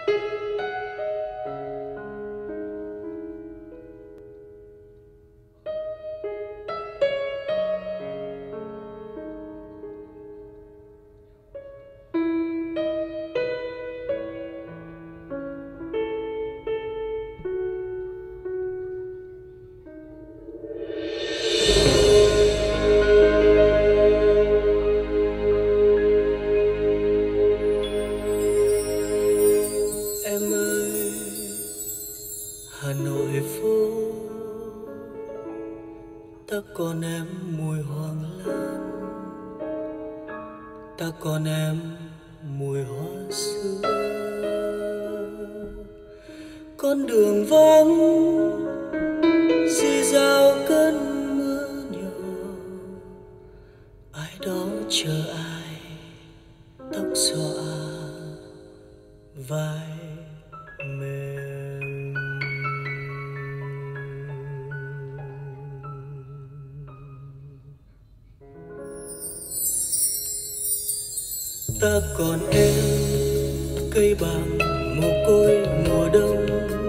Hà Nội phố ta còn em mùi hoàng lan, ta còn em mùi hoa xưa. Con đường vắng rì rào cơn mưa nhỏ, ai đó chờ ai tóc xõa vai mềm. Ta còn em cây bàng mồ côi mùa đông,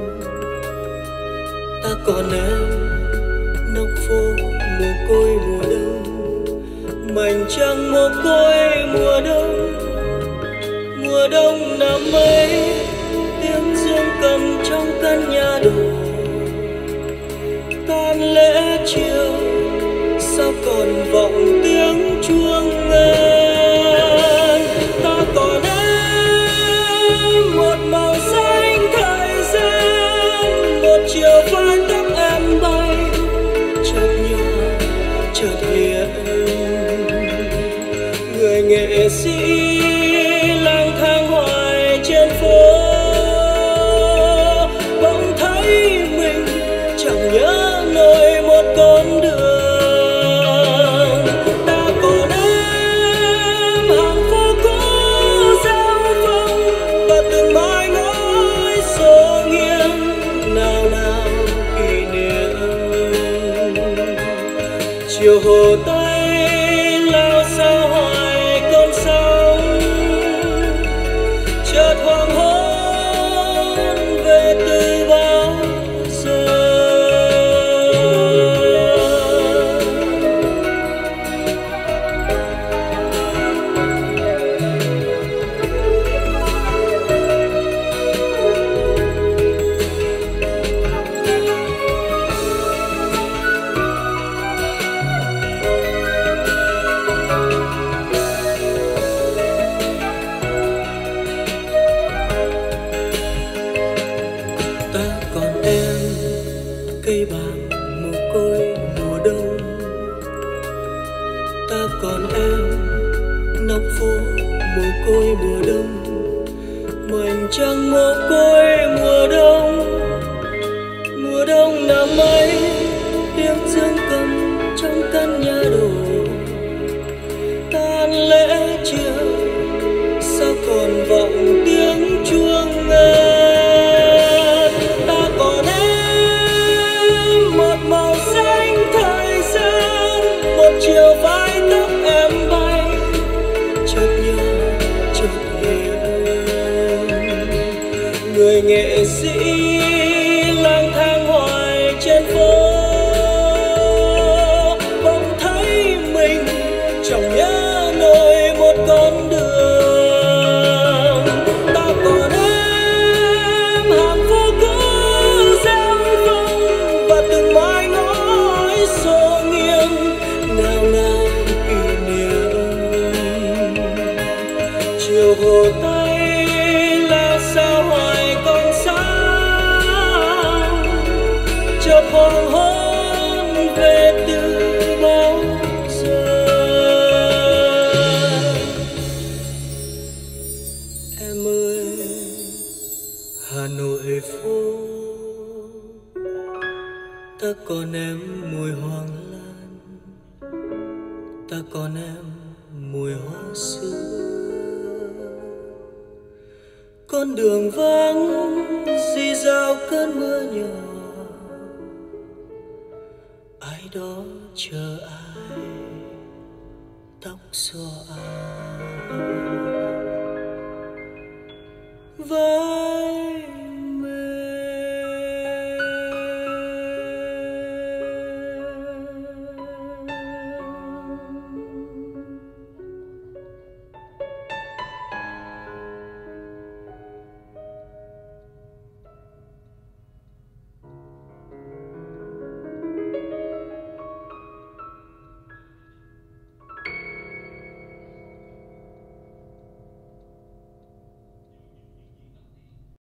ta còn em nóc phố mồ côi mùa đông, mảnh trăng mồ côi mùa đông. Mùa đông năm ấy tiếng dương cầm trong căn nhà đổ, tan lễ chiều sao còn vọng tiếng chuông ngân. Ta còn em một màu xanh thời gian, một chiều vai tóc em bay chợt nhỏ chợt hiện. Người nghệ sĩ lang thang hoài trên phố, bỗng thấy mình chẳng nhớ nổi một con đường. Ta còn em hàng phố cũ giao vong, và từng mái ngói xô nghiêng nào nào kỷ niệm. Chiều hồ Tây lao sao hoài con sóng, chợt hoàng hôn về từ bao giờ. Ta còn em cây bàng mồ côi mùa đông, ta còn em nóc phố mồ côi mùa đông, mảnh trăng mồ côi mùa đông. Mùa đông năm ấy tiếng dương cầm trong căn nhà đổ, tan lễ chiều sao còn vọng tiếng chuông ngân. Ta còn em một màu xanh thời gian, một chiều vai tóc em bay chợt nhỏ chợt hiện. Người nghệ sĩ lang thang hoài trên phố, bỗng thấy mình chẳng nhớ nổi một con đường. Ta còn em hàng phố cũ giao vong, và từng mái ngói xô nghiêng nào nào kỷ niệm. Chiều hồ Tây là sao hoài con sáng, chợt hoàng hôn về từ bao giờ. Em ơi Hà Nội phố, ta còn em mùi hoàng lan, ta còn em mùi hoa xưa. Con đường vắng rì rào cơn mưa nhỏ, ai đó chờ ai tóc xõa vai